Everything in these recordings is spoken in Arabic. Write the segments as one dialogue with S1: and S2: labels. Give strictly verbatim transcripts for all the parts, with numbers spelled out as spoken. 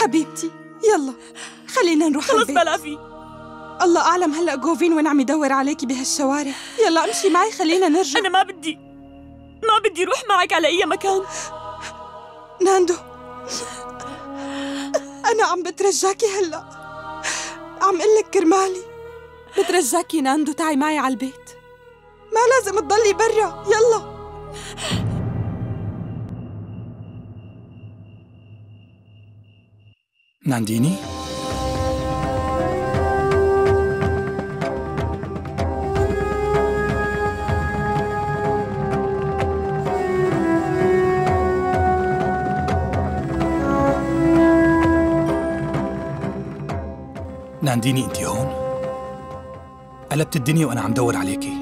S1: حبيبتي يلا خلينا نروح
S2: خلص
S1: البيت.
S2: بلا في.
S1: الله أعلم هلأ جوفين وين عم يدور عليكي بهالشوارع. يلا امشي معي خلينا نرجع.
S2: أنا ما بدي ما بدي روح معك على أي مكان.
S1: ناندو أنا عم بترجاكي هلأ، عم قلك كرمالي بترجاكي ناندو تعي معي على البيت، ما لازم تضلي برا. يلا
S3: نانديني؟ نانديني انتي هون؟ قلبت الدنيا وانا عم دور عليكي.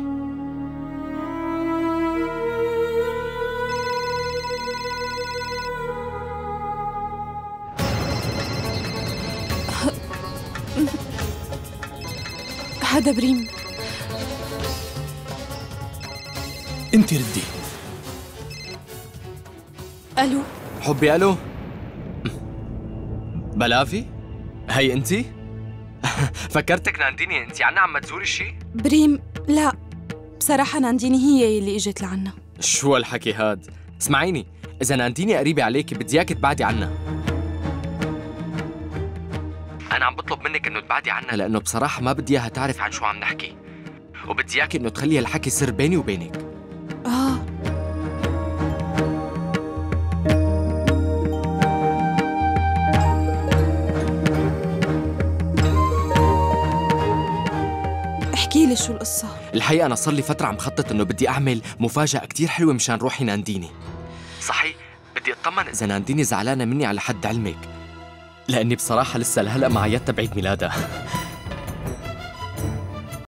S1: هذا بريم.
S3: انتي ردي.
S1: الو
S4: حبي الو. بلافي؟ هي انتي؟ فكرتك نانديني انتي عنا عم تزوري شي؟
S1: بريم لا بصراحة نانديني هي اللي اجت لعنا.
S4: شو هالحكي هاد؟ اسمعيني، إذا نانديني قريبة عليكي بدي اياكي تبعدي عنا. أنا عم بطلب منك إنه تبعدي عنا لأنه بصراحة ما بدي إياها تعرف عن شو عم نحكي، وبدي إياكي إنه تخلي هالحكي سر بيني وبينك.
S1: آه احكي لي شو القصة؟
S4: الحقيقة أنا صار لي فترة عم خطط إنه بدي أعمل مفاجأة كتير حلوة مشان روحي نانديني. صحيح بدي أطمن إذا نانديني زعلانة مني على حد علمك، لأني بصراحة لسه لهلأ ما عيدتها بعيد ميلادها.